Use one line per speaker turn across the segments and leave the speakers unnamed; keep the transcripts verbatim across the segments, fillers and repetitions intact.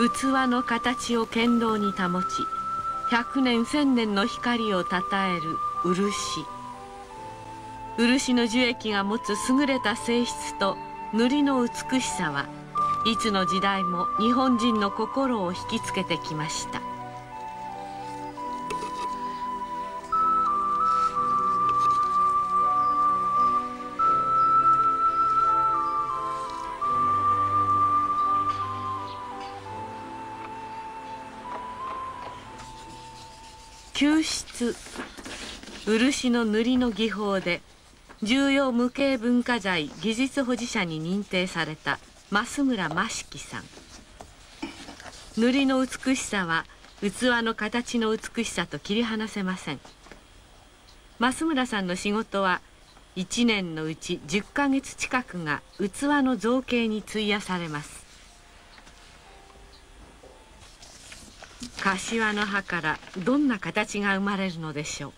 器の形を堅牢に保ち、百年千年の光をたたえる漆。漆の樹液が持つ優れた性質と塗りの美しさはいつの時代も日本人の心を引きつけてきました。吸漆、漆の塗りの技法で重要無形文化財技術保持者に認定された増村真式さん。塗りの美しさは器の形の美しさと切り離せません。増村さんの仕事はいちねんのうちじゅっかげつ近くが器の造形に費やされます。柏の葉からどんな形が生まれるのでしょ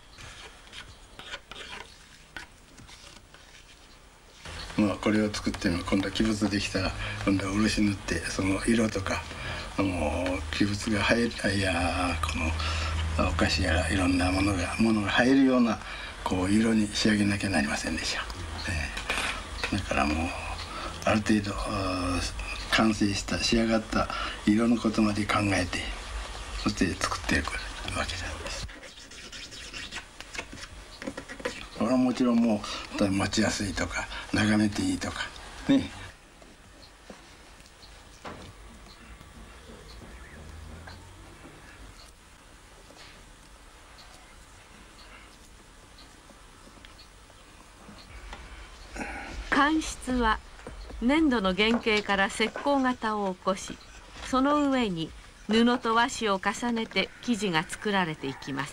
う。まあこれを作っても今度は器物できたら今度は漆塗ってその色とかあの器物が入るいやこのお菓子やらいろんなものがものが入るようなこう色に仕上げなきゃなりませんでした。えー、だからもうある程度完成した仕上がった色のことまで考えてそして作っていくわけなんです。これはもちろんもう持ちやすいとか眺めていいとかね。
乾漆は粘土の原型から石膏型を起こし、その上に布と和紙を重ねて生地が作られていきます。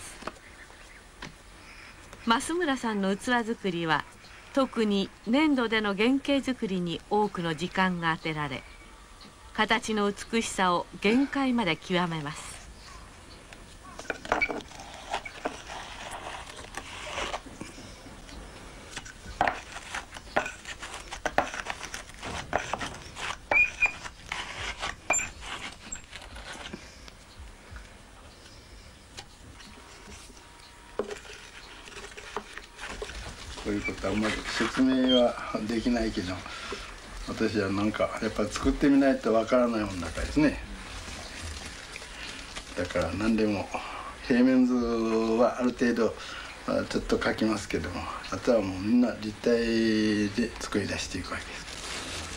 増村さんの器作りは特に粘土での原型作りに多くの時間が当てられ、形の美しさを限界まで極めます。
こういうことはうまく説明はできないけど、私はなんかやっぱ作ってみないとわからないもんだからですね。だから何でも平面図はある程度ちょっと描きますけども、あとはもうみんな立体で作り出していくわけです。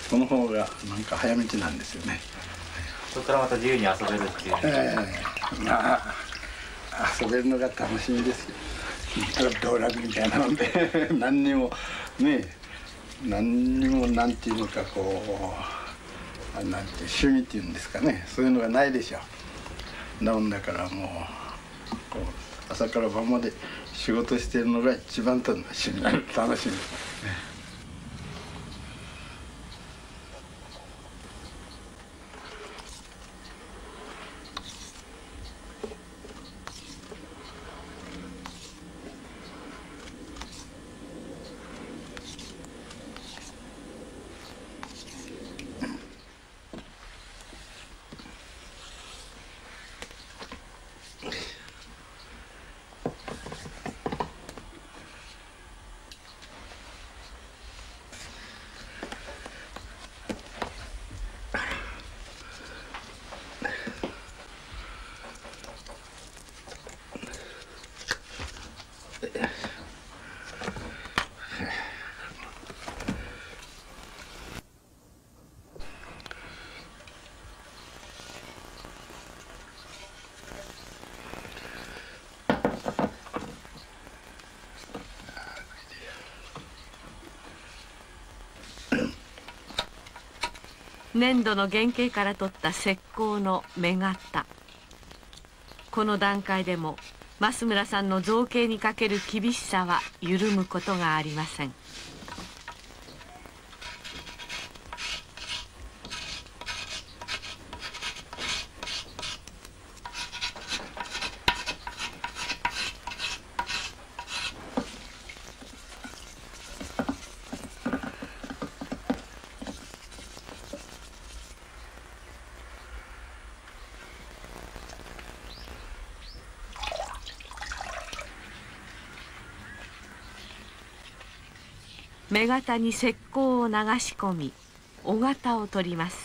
その方がなんか早道なんですよね。
そこからまた自由に遊べるっていう、
えー、まあ遊べるのが楽しみですよ。道楽みたいなので何にもね何にもなんていうのかこうなんて趣味っていうんですかね、そういうのがないでしょ。なもんだからもうこう朝から晩まで仕事してるのが一番楽しみ楽しみですね。
粘土の原型から取った石膏の目型。この段階でも増村さんの造形にかける厳しさは緩むことがありません。 目型に石膏を流し込み尾型を取ります。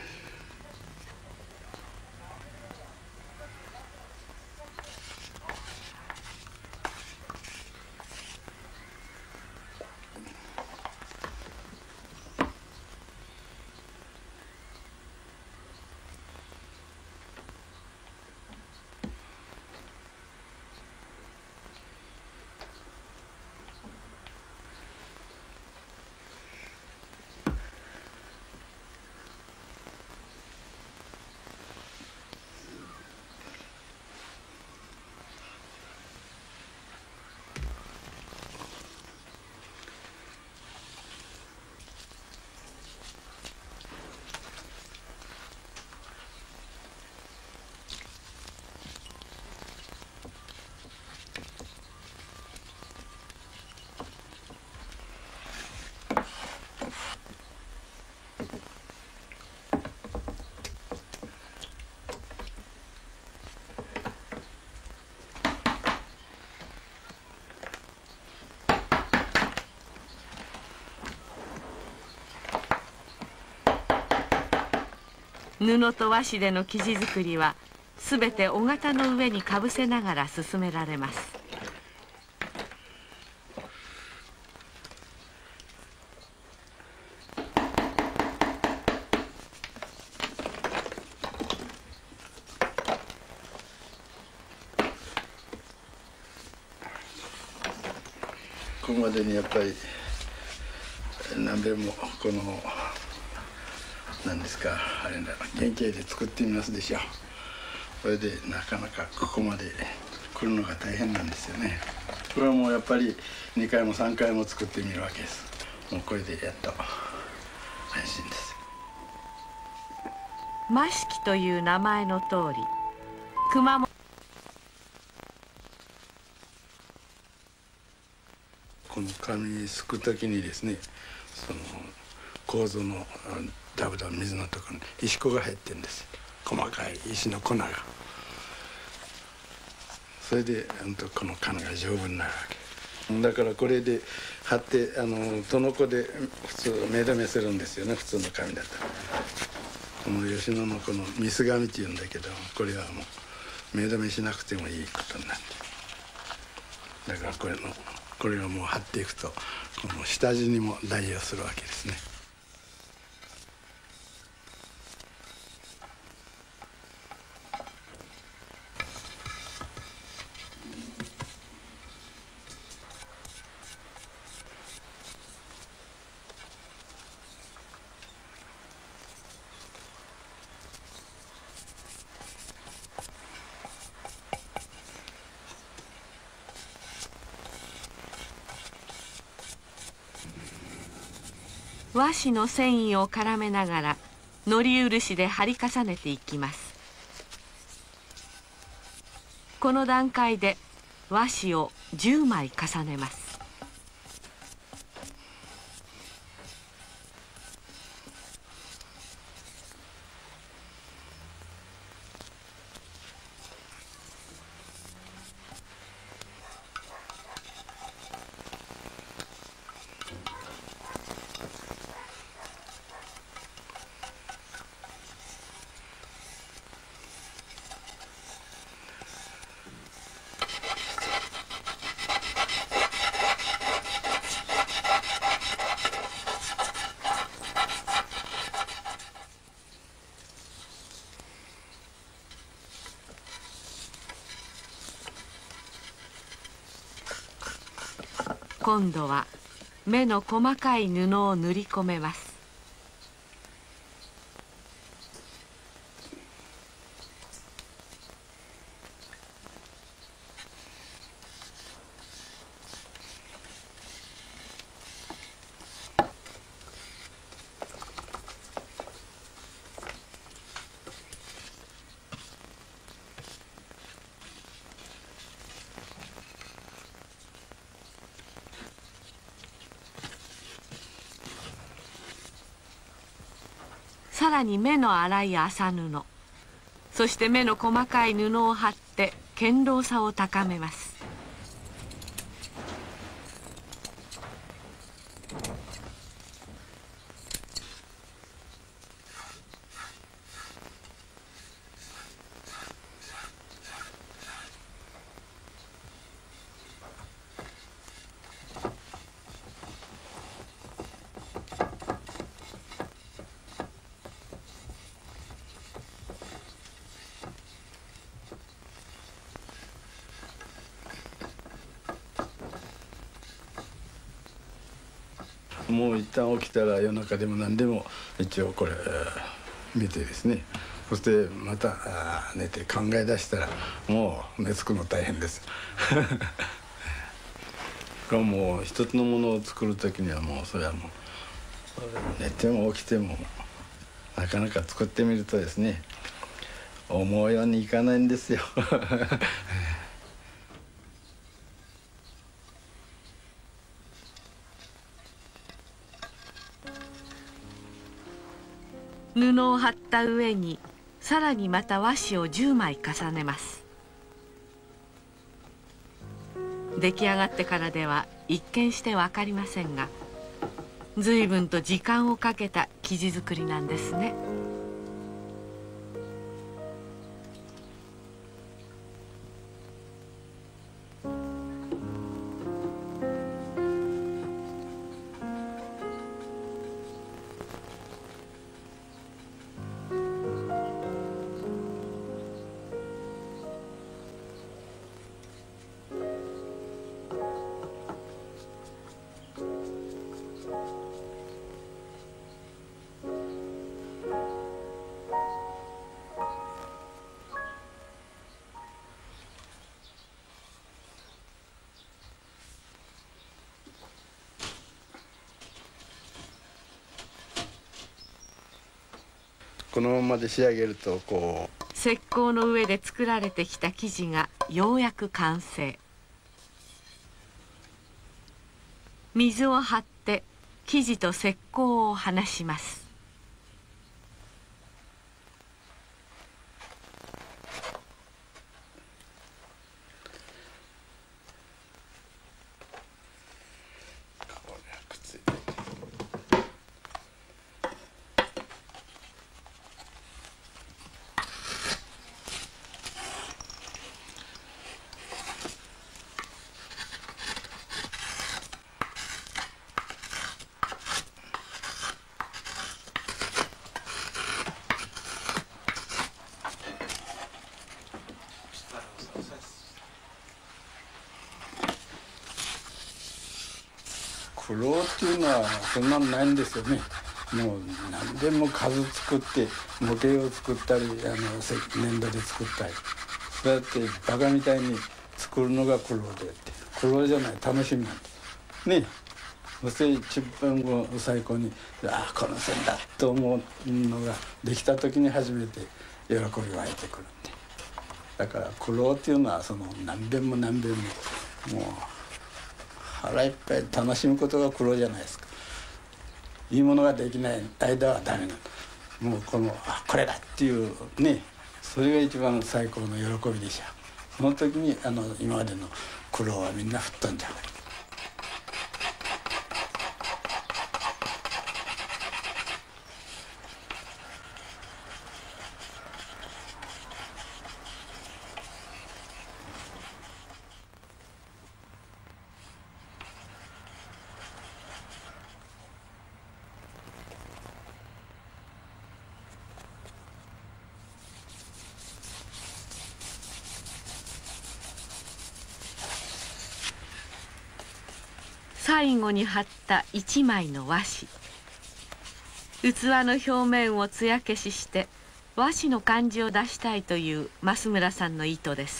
布と和紙での生地作りはすべて尾型の上にかぶせながら進められます。
ここまでにやっぱり何べんもこの何ですかあれだ原型で作ってみますでしょ。これでなかなかここまで来るのが大変なんですよね。これはもうやっぱりにかいもさんかいも作ってみるわけです。もうこれでやっと安心です。
増木という名前の通り熊本
この紙すく時にですね、その楮のダブダブ水のところに石粉が入ってるんですよ。細かい石の粉が。それでこの紙が丈夫になるわけだから、これで貼ってあのとのこで普通目止めするんですよね、普通の紙だったら。この吉野のこのミス紙っていうんだけど、これはもう目止めしなくてもいいことになって、だからこれのこれをもう貼っていくとこの下地にも代用するわけですね。
和紙の繊維を絡めながらのり漆で貼り重ねていきます。この段階で和紙をじゅうまい重ねます。今度は目の細かい布を塗り込めます。さらに目の粗い麻布、そして目の細かい布を貼って堅牢さを高めます。
もう一旦起きたら夜中でも何でも一応これ見てですね、そしてまた寝て考え出したらもう寝つくの大変です。もう一つのものを作る時にはもうそれはもう寝ても起きてもなかなか作ってみるとですね、思うようにいかないんですよ。
布を貼った上にさらにまた和紙をじゅうまい重ねます。出来上がってからでは一見して分かりませんが、随分と時間をかけた生地作りなんですね。
このままで仕上げるとこう
石膏の上で作られてきた生地がようやく完成。水を張って生地と石膏を離します。
苦労っていうのはそんなのないんですよね。もう何でも数作って模型を作ったりあの粘土で作ったり、そうやってバカみたいに作るのが苦労でって苦労じゃない楽しみなんですね。そして一番こう最高にああこの線だと思うのができた時に初めて喜び湧いてくるんで、だから苦労っていうのはその何遍も何遍ももう腹いっぱい楽しむことが苦労じゃないですか。いいものができない間はダメなの。もうこのあこれだっていうね、それが一番最高の喜びでしょう。その時にあの今までの苦労はみんな吹っ飛んじゃう。
最後に貼った一枚の和紙、器の表面を艶消しして和紙の感じを出したいという増村さんの意図です。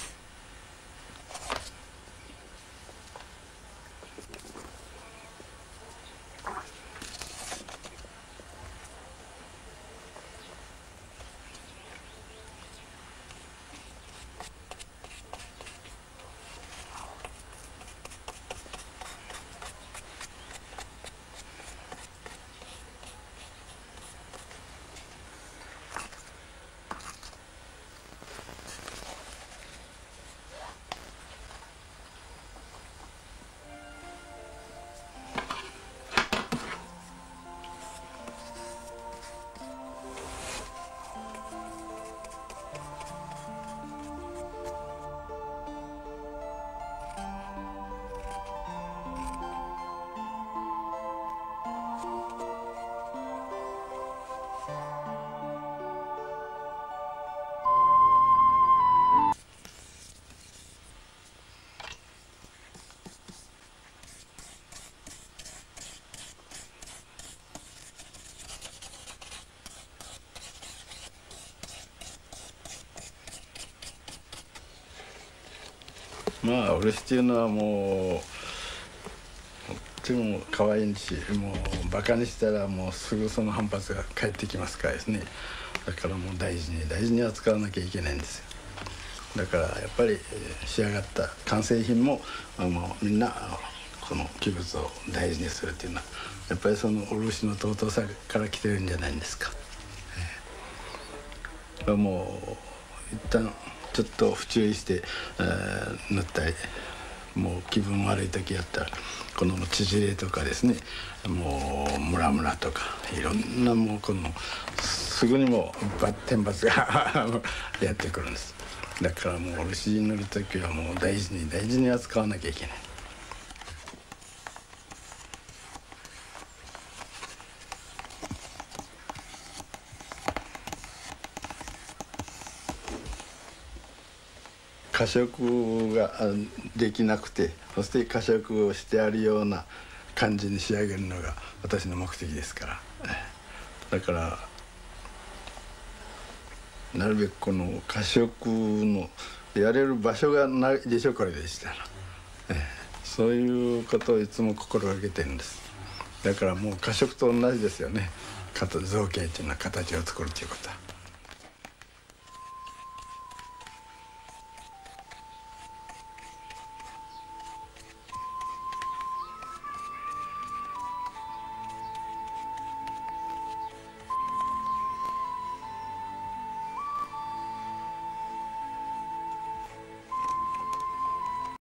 まあ漆っていうのはもうとっても可愛いし、もうバカにしたらもうすぐその反発が返ってきますからですね。だからもう大事に大事に扱わなきゃいけないんですよ。だからやっぱり仕上がった完成品ももうみんなこの器物を大事にするっていうのはやっぱりその漆の尊さから来てるんじゃないんですか。えー、もう一旦ちょっと不注意して、えー、塗ったり、もう気分悪い時やったらこの縮れとかですね、もうムラムラとかいろんなもうこのすぐにも天罰がやってくるんです。だからもう漆塗る時はもう大事に大事に扱わなきゃいけない。過色ができなくて、そして過色をしてあるような感じに仕上げるのが私の目的ですから。だからなるべくこの過色のやれる場所がないでしょ、これでしたら。そういうことをいつも心がけてるんです。だからもう過色と同じですよね、造形っていうのは形を作るということは。